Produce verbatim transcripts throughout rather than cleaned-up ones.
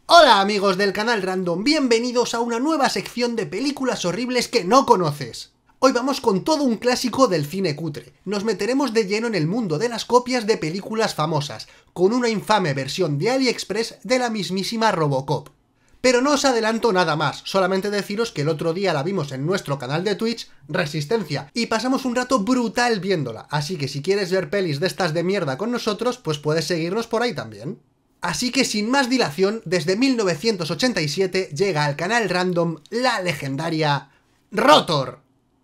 Hola amigos del canal Random, bienvenidos a una nueva sección de películas horribles que no conoces. Hoy vamos con todo un clásico del cine cutre. Nos meteremos de lleno en el mundo de las copias de películas famosas, con una infame versión de AliExpress de la mismísima Robocop. Pero no os adelanto nada más, solamente deciros que el otro día la vimos en nuestro canal de Twitch, Resistencia, y pasamos un rato brutal viéndola, así que si quieres ver pelis de estas de mierda con nosotros, pues puedes seguirnos por ahí también. Así que sin más dilación, desde mil novecientos ochenta y siete llega al canal Random la legendaria Rotor.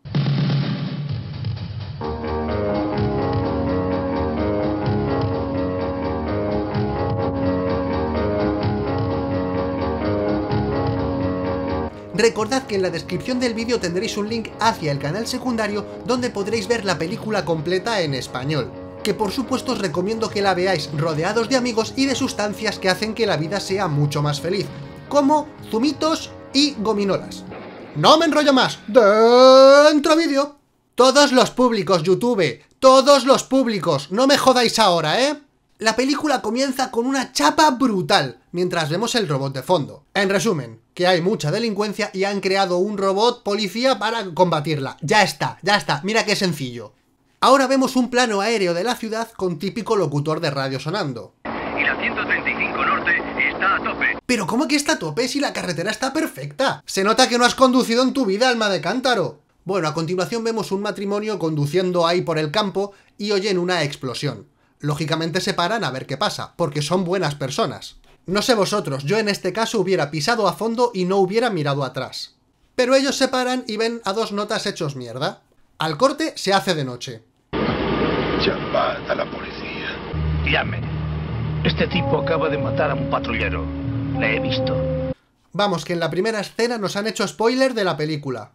Recordad que en la descripción del vídeo tendréis un link hacia el canal secundario donde podréis ver la película completa en español, que por supuesto os recomiendo que la veáis rodeados de amigos y de sustancias que hacen que la vida sea mucho más feliz, como zumitos y gominolas. ¡No me enrollo más! ¡Dentro vídeo! Todos los públicos, YouTube, todos los públicos, no me jodáis ahora, ¿eh? La película comienza con una chapa brutal, mientras vemos el robot de fondo. En resumen, que hay mucha delincuencia y han creado un robot policía para combatirla. Ya está, ya está, mira qué sencillo. Ahora vemos un plano aéreo de la ciudad con típico locutor de radio sonando. Y la ciento treinta y cinco norte está a tope. ¿Pero cómo que está a tope si la carretera está perfecta? Se nota que no has conducido en tu vida, alma de cántaro. Bueno, a continuación vemos un matrimonio conduciendo ahí por el campo y oyen una explosión. Lógicamente se paran a ver qué pasa, porque son buenas personas. No sé vosotros, yo en este caso hubiera pisado a fondo y no hubiera mirado atrás. Pero ellos se paran y ven a dos notas hechos mierda. Al corte se hace de noche. Llamad a la policía. Llame. Este tipo acaba de matar a un patrullero. Le he visto. Vamos, que en la primera escena nos han hecho spoiler de la película.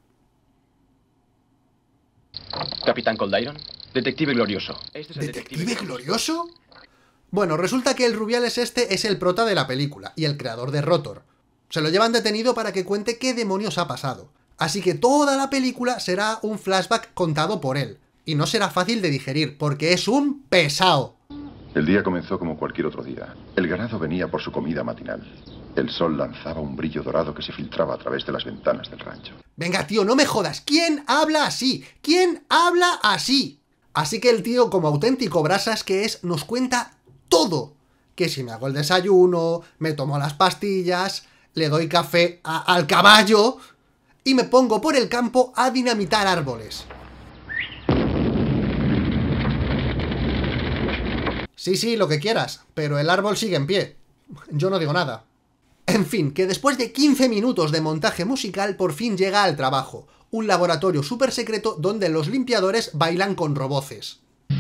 Capitán Coldiron, detective glorioso. Este es el ¿Detective glorioso? Bueno, resulta que el Rubiales este es el prota de la película y el creador de Rotor. Se lo llevan detenido para que cuente qué demonios ha pasado. Así que toda la película será un flashback contado por él. Y no será fácil de digerir, porque es un pesado. El día comenzó como cualquier otro día. El ganado venía por su comida matinal. El sol lanzaba un brillo dorado que se filtraba a través de las ventanas del rancho. Venga, tío, no me jodas. ¿Quién habla así? ¿Quién habla así? Así que el tío, como auténtico brasas que es, nos cuenta todo. Que si me hago el desayuno, me tomo las pastillas, le doy café a, al caballo y me pongo por el campo a dinamitar árboles. Sí, sí, lo que quieras, pero el árbol sigue en pie. Yo no digo nada. En fin, que después de quince minutos de montaje musical por fin llega al trabajo. Un laboratorio súper secreto donde los limpiadores bailan con roboces.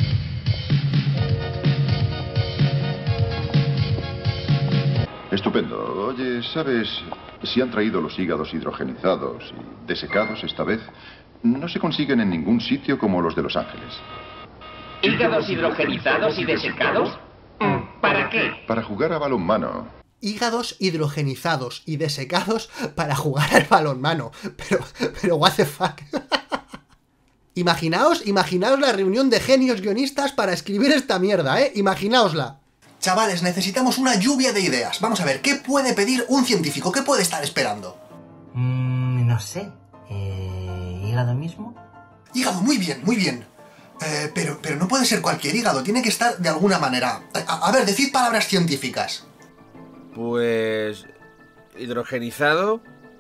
Estupendo. Oye, ¿sabes si han traído los hígados hidrogenizados y desecados esta vez? No se consiguen en ningún sitio como los de Los Ángeles. ¿Hígados hidrogenizados y desecados? ¿Para qué? Para jugar a balonmano. Hígados hidrogenizados y desecados para jugar al balonmano. Pero, pero, what the fuck. Imaginaos, imaginaos la reunión de genios guionistas para escribir esta mierda, ¿eh? Imaginaosla. Chavales, necesitamos una lluvia de ideas. Vamos a ver, ¿qué puede pedir un científico? ¿Qué puede estar esperando? Mm, no sé. Eh, ¿Hígado mismo? Hígado, muy bien, muy bien. Eh, pero, pero no puede ser cualquier hígado, tiene que estar de alguna manera. A, a ver, decid palabras científicas. Pues... hidrogenizado.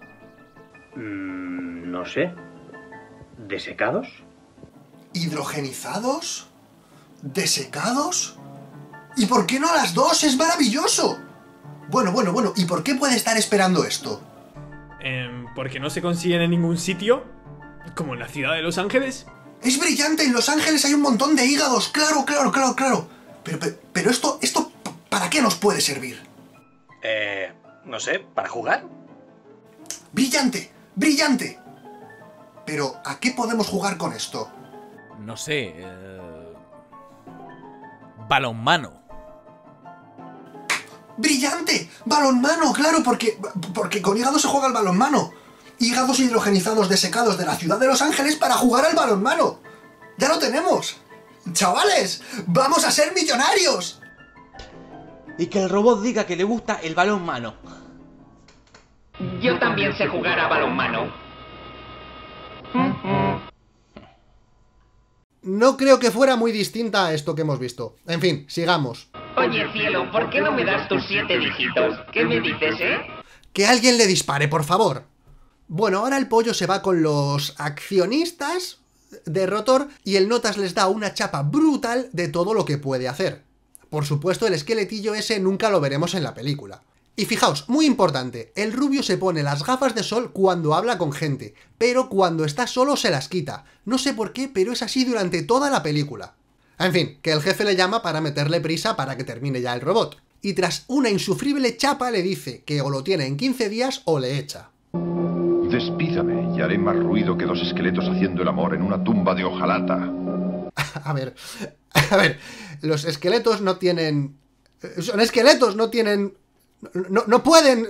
Mm, no sé. ¿Desecados? ¿Hidrogenizados? ¿Desecados? ¿Y por qué no las dos? ¡Es maravilloso! Bueno, bueno, bueno, ¿y por qué puede estar esperando esto? Eh, porque no se consiguen en ningún sitio, como en la ciudad de Los Ángeles. ¡Es brillante! En Los Ángeles hay un montón de hígados. ¡Claro, claro, claro, claro! Pero, pero, pero esto, esto, ¿para qué nos puede servir? Eh, no sé, ¿para jugar? ¡Brillante! ¡Brillante! Pero, ¿a qué podemos jugar con esto? No sé... Eh... balonmano. ¡Brillante! ¡Balonmano! Claro, porque, porque con hígado se juega al balonmano. Hígados hidrogenizados desecados de la ciudad de Los Ángeles para jugar al balonmano. ¡Ya lo tenemos! ¡Chavales! ¡Vamos a ser millonarios! Y que el robot diga que le gusta el balonmano. Yo también sé jugar a balonmano. No creo que fuera muy distinta a esto que hemos visto. En fin, sigamos. Oye, cielo, ¿por qué no me das tus siete dígitos? ¿Qué me dices, eh? Que alguien le dispare, por favor. Bueno, ahora el pollo se va con los accionistas de Rotor y el Notas les da una chapa brutal de todo lo que puede hacer. Por supuesto, el esqueletillo ese nunca lo veremos en la película. Y fijaos, muy importante, el rubio se pone las gafas de sol cuando habla con gente, pero cuando está solo se las quita. No sé por qué, pero es así durante toda la película. En fin, que el jefe le llama para meterle prisa para que termine ya el robot. Y tras una insufrible chapa le dice que o lo tiene en quince días o le echa. Despídame y haré más ruido que dos esqueletos haciendo el amor en una tumba de hojalata. A ver, a ver, los esqueletos no tienen... Son esqueletos, no tienen... No, no pueden...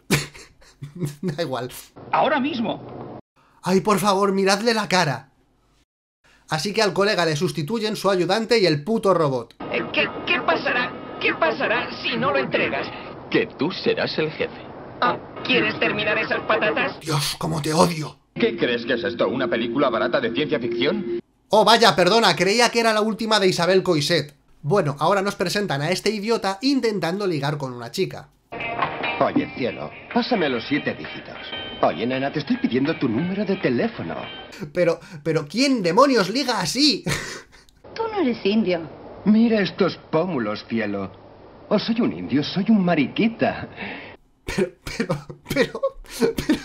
Da igual. Ahora mismo. Ay, por favor, miradle la cara. Así que al colega le sustituyen su ayudante y el puto robot. ¿Qué, qué pasará? ¿Qué pasará si no lo entregas? Que tú serás el jefe. Oh, ¿quieres terminar esas patatas? Dios, cómo te odio. ¿Qué crees que es esto? ¿Una película barata de ciencia ficción? Oh, vaya, perdona, creía que era la última de Isabel Coixet. Bueno, ahora nos presentan a este idiota intentando ligar con una chica. Oye, cielo, pásame los siete dígitos. Oye, nena, te estoy pidiendo tu número de teléfono. Pero, pero, ¿quién demonios liga así? Tú no eres indio. Mira estos pómulos, cielo. O soy un indio, soy un mariquita. Pero, pero, pero, pero...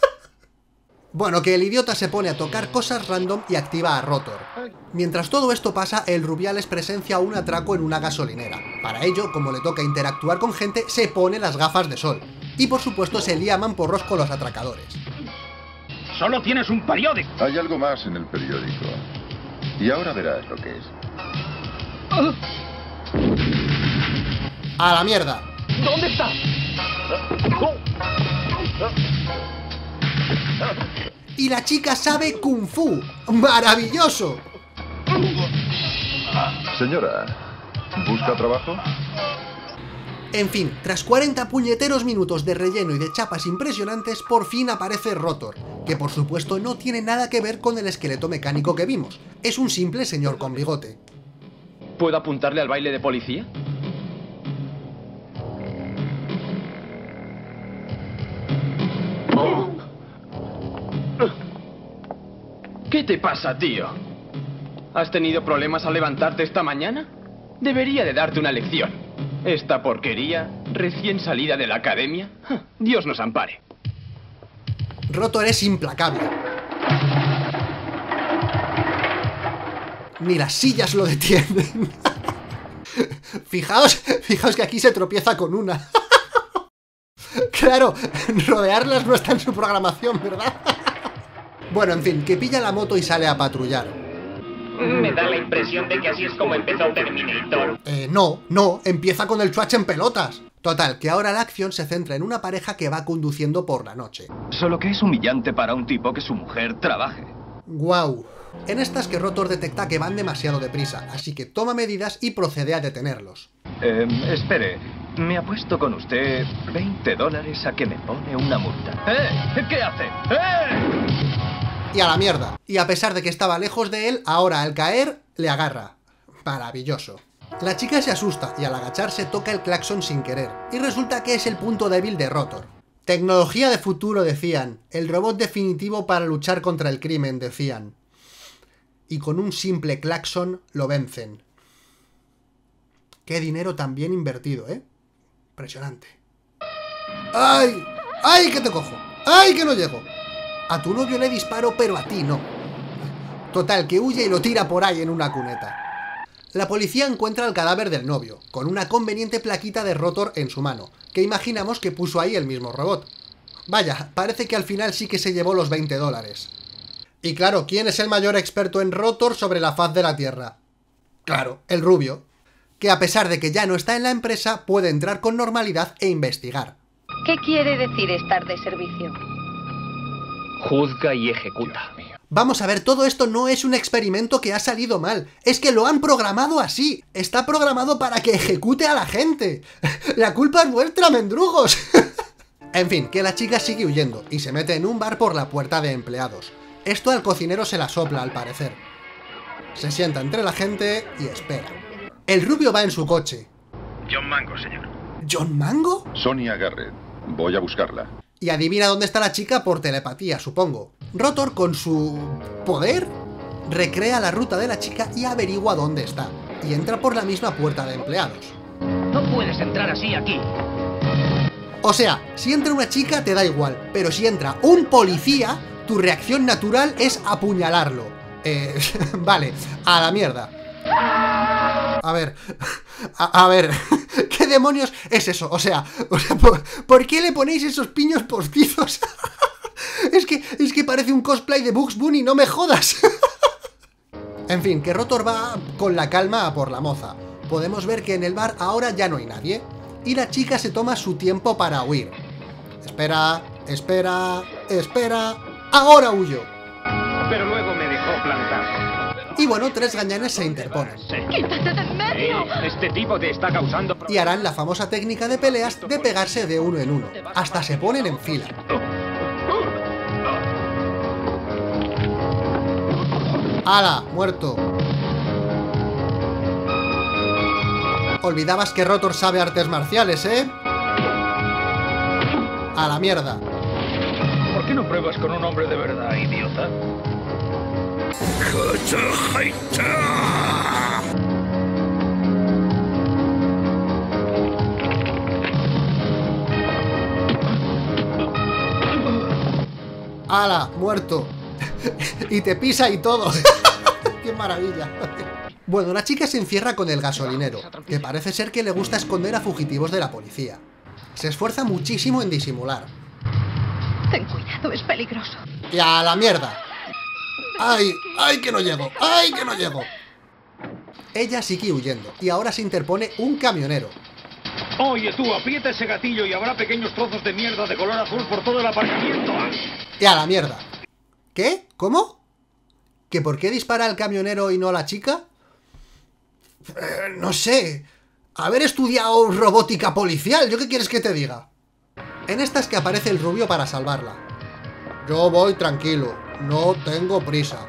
Bueno, que el idiota se pone a tocar cosas random y activa a Rotor. Mientras todo esto pasa, el Rubiales presencia un atraco en una gasolinera. Para ello, como le toca interactuar con gente, se pone las gafas de sol. Y por supuesto se lía mamporros con los atracadores. Solo tienes un periódico. Hay algo más en el periódico. Y ahora verás lo que es. ¡A la mierda! ¿Dónde está? Y la chica sabe Kung Fu. ¡Maravilloso! Señora, ¿busca trabajo? En fin, tras cuarenta puñeteros minutos de relleno y de chapas impresionantes, por fin aparece Rotor, que por supuesto no tiene nada que ver con el esqueleto mecánico que vimos. Es un simple señor con bigote. ¿Puedo apuntarle al baile de policía? Oh. ¿Qué te pasa, tío? ¿Has tenido problemas al levantarte esta mañana? Debería de darte una lección. Esta porquería, recién salida de la academia. Dios nos ampare. Rotor es implacable. Ni las sillas lo detienen. Fijaos, fijaos que aquí se tropieza con una. Claro, rodearlas no está en su programación, ¿verdad? Bueno, en fin, que pilla la moto y sale a patrullar. Me da la impresión de que así es como empezó Terminator. Eh, no, no, empieza con el chuache en pelotas. Total, que ahora la acción se centra en una pareja que va conduciendo por la noche. Solo que es humillante para un tipo que su mujer trabaje. Guau. En estas que Rotor detecta que van demasiado deprisa, así que toma medidas y procede a detenerlos. Eh, espere, me apuesto con usted veinte dólares a que me pone una multa. ¡Eh! ¿Qué hace? ¡Eh! Y a la mierda. Y a pesar de que estaba lejos de él, ahora al caer, le agarra. Maravilloso. La chica se asusta y al agacharse toca el claxon sin querer. Y resulta que es el punto débil de Rotor. Tecnología de futuro, decían. El robot definitivo para luchar contra el crimen, decían. Y con un simple claxon lo vencen. Qué dinero tan bien invertido, ¿eh? Impresionante. ¡Ay! ¡Ay, que te cojo! ¡Ay, que no llego! A tu novio le disparo, pero a ti no. Total, que huye y lo tira por ahí en una cuneta. La policía encuentra el cadáver del novio, con una conveniente plaquita de Rotor en su mano, que imaginamos que puso ahí el mismo robot. Vaya, parece que al final sí que se llevó los veinte dólares. Y claro, ¿quién es el mayor experto en Rotor sobre la faz de la Tierra? Claro, el rubio, que a pesar de que ya no está en la empresa, puede entrar con normalidad e investigar. ¿Qué quiere decir estar de servicio? Juzga y ejecuta. Vamos a ver, todo esto no es un experimento que ha salido mal, es que lo han programado así. Está programado para que ejecute a la gente. La culpa es vuestra, mendrugos. En fin, que la chica sigue huyendo y se mete en un bar por la puerta de empleados. Esto al cocinero se la sopla, al parecer. Se sienta entre la gente y espera. El rubio va en su coche. John Mango, señor. ¿John Mango? Sonia Garrett. Voy a buscarla. Y adivina dónde está la chica por telepatía, supongo. Rotor, con su poder, recrea la ruta de la chica y averigua dónde está. Y entra por la misma puerta de empleados. No puedes entrar así aquí. O sea, si entra una chica te da igual, pero si entra un policía, tu reacción natural es apuñalarlo. Eh, vale, a la mierda. A ver, a, a ver, ¿qué demonios es eso? O sea, o sea ¿por, ¿por qué le ponéis esos piños postizos? Es que, es que parece un cosplay de Bugs Bunny, no me jodas. En fin, que Rotor va con la calma a por la moza. Podemos ver que en el bar ahora ya no hay nadie. Y la chica se toma su tiempo para huir. Espera, espera, espera. ¡Ahora huyo! Pero luego me dejó plantado. Y bueno, tres gañanes se interponen. ¡Quítate del medio! Este tipo te está causando... Y harán la famosa técnica de peleas de pegarse de uno en uno. Hasta se ponen en fila. ¡Hala! ¡Muerto! Olvidabas que Rotor sabe artes marciales, ¿eh? A la mierda. ¿Por qué no pruebas con un hombre de verdad, idiota? ¡Hala! ¡Muerto! Y te pisa y todo. ¡Qué maravilla! Bueno, la chica se encierra con el gasolinero, que parece ser que le gusta esconder a fugitivos de la policía. Se esfuerza muchísimo en disimular. Ten cuidado, es peligroso. ¡Y a la mierda! ¡Ay! ¡Ay, que no llego! ¡Ay, que no llego! Ella sigue huyendo, y ahora se interpone un camionero. Oye tú, aprieta ese gatillo y habrá pequeños trozos de mierda de color azul por todo el aparcamiento. ¡Y a la mierda! ¿Qué? ¿Cómo? ¿Que por qué dispara al camionero y no a la chica? Eh, no sé. Haber estudiado robótica policial, ¿yo qué quieres que te diga? En esta es que aparece el rubio para salvarla. Yo voy tranquilo, no tengo prisa.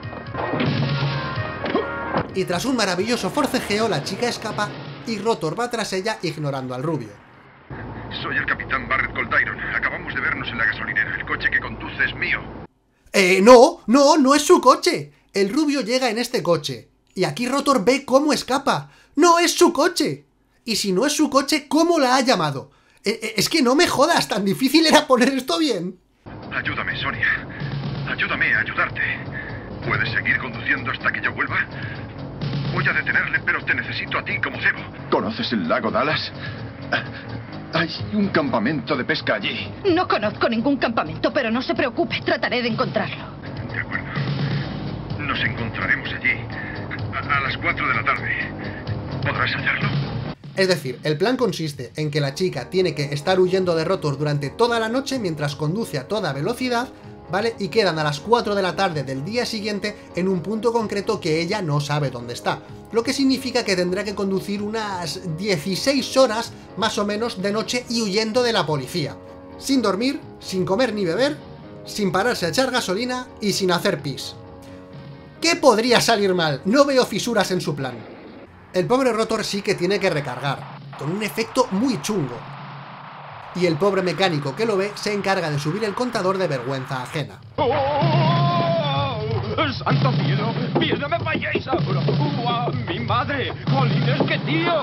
Y tras un maravilloso forcejeo, la chica escapa y Rotor va tras ella ignorando al rubio. Soy el capitán Barrett Coldyron. Acabamos de vernos en la gasolinera. El coche que conduce es mío. Eh, no, no, no es su coche. El rubio llega en este coche. Y aquí Rotor ve cómo escapa. ¡No es su coche! Y si no es su coche, ¿cómo la ha llamado? Eh, eh, es que no me jodas, tan difícil era poner esto bien. Ayúdame, Sonia. Ayúdame a ayudarte. ¿Puedes seguir conduciendo hasta que yo vuelva? Voy a detenerle, pero te necesito a ti como cebo. ¿Conoces el lago Dallas? Hay un campamento de pesca allí. No conozco ningún campamento, pero no se preocupe, trataré de encontrarlo. De acuerdo. Nos encontraremos allí a, a las cuatro de la tarde. ¿Podrás hallarlo? Es decir, el plan consiste en que la chica tiene que estar huyendo de Rotor durante toda la noche mientras conduce a toda velocidad, ¿vale? Y quedan a las cuatro de la tarde del día siguiente en un punto concreto que ella no sabe dónde está. Lo que significa que tendrá que conducir unas dieciséis horas, más o menos, de noche y huyendo de la policía. Sin dormir, sin comer ni beber, sin pararse a echar gasolina y sin hacer pis. ¿Qué podría salir mal? No veo fisuras en su plan. El pobre Rotor sí que tiene que recargar, con un efecto muy chungo. Y el pobre mecánico que lo ve se encarga de subir el contador de vergüenza ajena. ¡Oh! ¡Santo cielo! ¡Bien, no me falléis ahora! ¡Uh, ¡Mi madre! ¡Jolines, qué tío!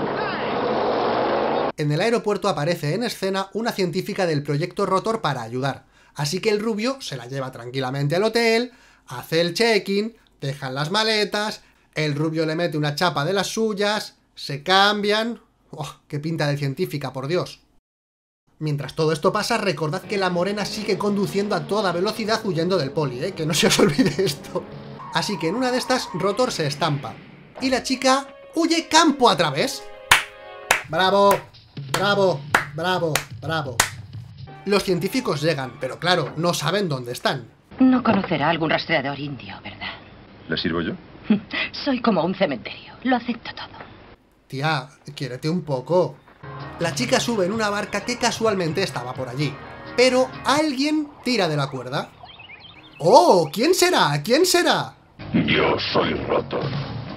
En el aeropuerto aparece en escena una científica del proyecto Rotor para ayudar. Así que el rubio se la lleva tranquilamente al hotel, hace el check-in, dejan las maletas, el rubio le mete una chapa de las suyas, se cambian... ¡Oh, qué pinta de científica, por Dios! Mientras todo esto pasa, recordad que la morena sigue conduciendo a toda velocidad huyendo del poli, ¿eh? Que no se os olvide esto. Así que en una de estas, Rotor se estampa. Y la chica huye campo a través. ¡Bravo! ¡Bravo! ¡Bravo! ¡Bravo! Los científicos llegan, pero claro, no saben dónde están. No conocerá algún rastreador indio, ¿verdad? ¿Le sirvo yo? Soy como un cementerio, lo acepto todo. Tía, quiérete un poco. La chica sube en una barca que casualmente estaba por allí, pero alguien tira de la cuerda. ¡Oh! ¿Quién será? ¿Quién será? Yo soy Rotor.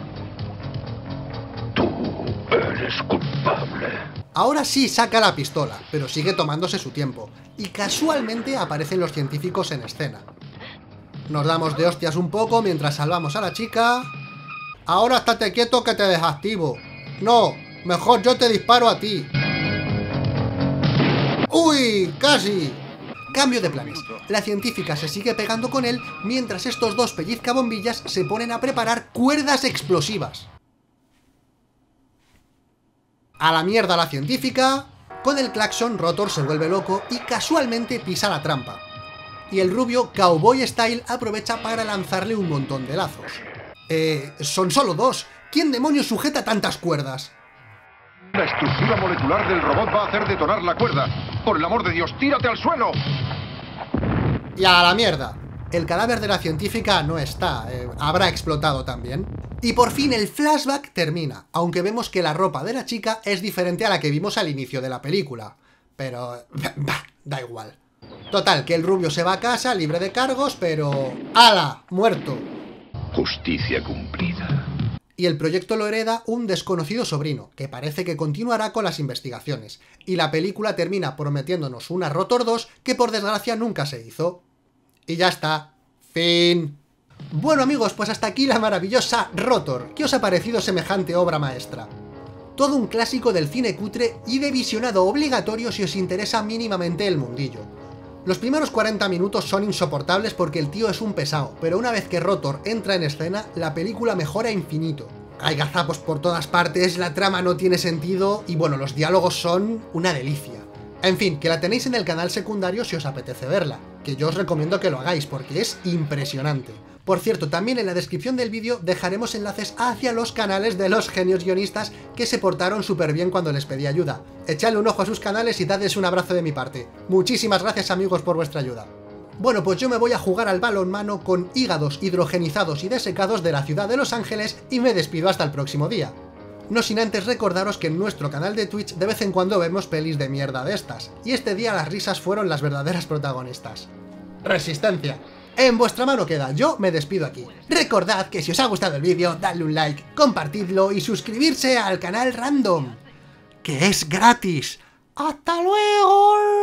Tú eres culpable. Ahora sí saca la pistola, pero sigue tomándose su tiempo, y casualmente aparecen los científicos en escena. Nos damos de hostias un poco mientras salvamos a la chica. Ahora estate quieto que te desactivo. No, mejor yo te disparo a ti. ¡Uy! ¡Casi! Cambio de planes. La científica se sigue pegando con él mientras estos dos pellizcabombillas se ponen a preparar cuerdas explosivas. A la mierda la científica. Con el claxon, Rotor se vuelve loco y casualmente pisa la trampa. Y el rubio, cowboy style, aprovecha para lanzarle un montón de lazos. Eh, son solo dos. ¿Quién demonios sujeta tantas cuerdas? La estructura molecular del robot va a hacer detonar la cuerda. Por el amor de Dios, tírate al suelo. Y a la mierda. El cadáver de la científica no está, eh, habrá explotado también. Y por fin el flashback termina, aunque vemos que la ropa de la chica es diferente a la que vimos al inicio de la película. Pero... bah, da igual. Total, que el rubio se va a casa libre de cargos, pero... ¡hala! Muerto. Justicia cumplida. Y el proyecto lo hereda un desconocido sobrino, que parece que continuará con las investigaciones. Y la película termina prometiéndonos una Rotor dos que por desgracia nunca se hizo. Y ya está. Fin. Bueno amigos, pues hasta aquí la maravillosa Rotor. ¿Qué os ha parecido semejante obra maestra? Todo un clásico del cine cutre y de visionado obligatorio si os interesa mínimamente el mundillo. Los primeros cuarenta minutos son insoportables porque el tío es un pesado, pero una vez que Rotor entra en escena, la película mejora infinito. Hay gazapos por todas partes, la trama no tiene sentido y bueno, los diálogos son una delicia. En fin, que la tenéis en el canal secundario si os apetece verla, que yo os recomiendo que lo hagáis porque es impresionante. Por cierto, también en la descripción del vídeo dejaremos enlaces hacia los canales de los genios guionistas que se portaron súper bien cuando les pedí ayuda. Echadle un ojo a sus canales y dadles un abrazo de mi parte. Muchísimas gracias amigos por vuestra ayuda. Bueno, pues yo me voy a jugar al balonmano con hígados hidrogenizados y desecados de la ciudad de Los Ángeles y me despido hasta el próximo día. No sin antes recordaros que en nuestro canal de Twitch de vez en cuando vemos pelis de mierda de estas, y este día las risas fueron las verdaderas protagonistas. Resistencia. En vuestra mano queda, yo me despido aquí. Recordad que si os ha gustado el vídeo, dadle un like, compartidlo y suscribirse al canal Random, que es gratis. ¡Hasta luego!